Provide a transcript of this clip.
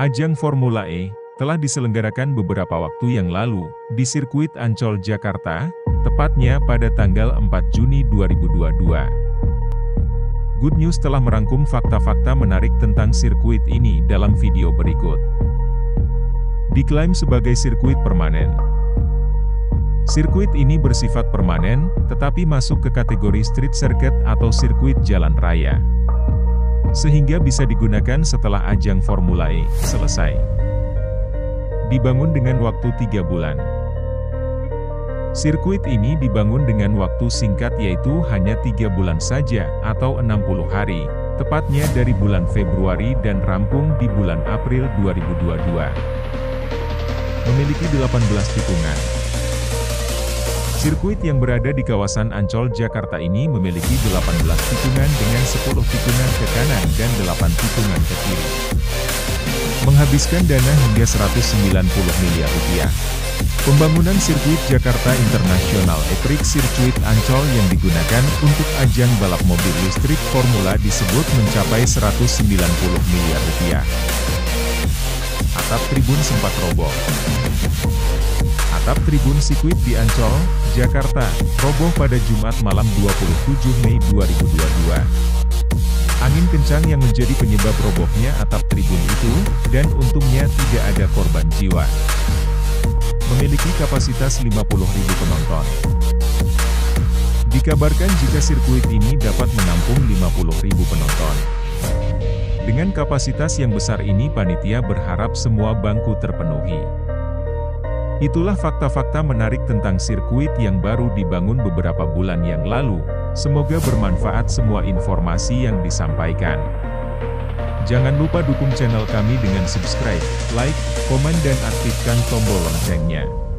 Ajang Formula E telah diselenggarakan beberapa waktu yang lalu di sirkuit Ancol, Jakarta, tepatnya pada tanggal 4 Juni 2022. Good News telah merangkum fakta-fakta menarik tentang sirkuit ini dalam video berikut. Diklaim sebagai sirkuit permanen. Sirkuit ini bersifat permanen, tetapi masuk ke kategori street circuit atau sirkuit jalan raya, sehingga bisa digunakan setelah ajang Formula E selesai. Dibangun dengan waktu 3 bulan. Sirkuit ini dibangun dengan waktu singkat, yaitu hanya 3 bulan saja atau 60 hari, tepatnya dari bulan Februari dan rampung di bulan April 2022. Memiliki 18 tikungan. Sirkuit yang berada di kawasan Ancol, Jakarta ini memiliki 18 tikungan dengan 10 tikungan ke kanan dan 8 tikungan ke kiri. Menghabiskan dana hingga 190 miliar rupiah. Pembangunan sirkuit Jakarta International E-Prix Circuit Ancol yang digunakan untuk ajang balap mobil listrik Formula disebut mencapai 190 miliar rupiah. Atap tribun sempat roboh. Atap tribun sirkuit di Ancol, Jakarta, roboh pada Jumat malam 27 Mei 2022. Angin kencang yang menjadi penyebab robohnya atap tribun itu, dan untungnya tidak ada korban jiwa. Memiliki kapasitas 50.000 penonton. Dikabarkan jika sirkuit ini dapat menampung 50.000 penonton. Dengan kapasitas yang besar ini, panitia berharap semua bangku terpenuhi. Itulah fakta-fakta menarik tentang sirkuit yang baru dibangun beberapa bulan yang lalu. Semoga bermanfaat semua informasi yang disampaikan. Jangan lupa dukung channel kami dengan subscribe, like, komen dan aktifkan tombol loncengnya.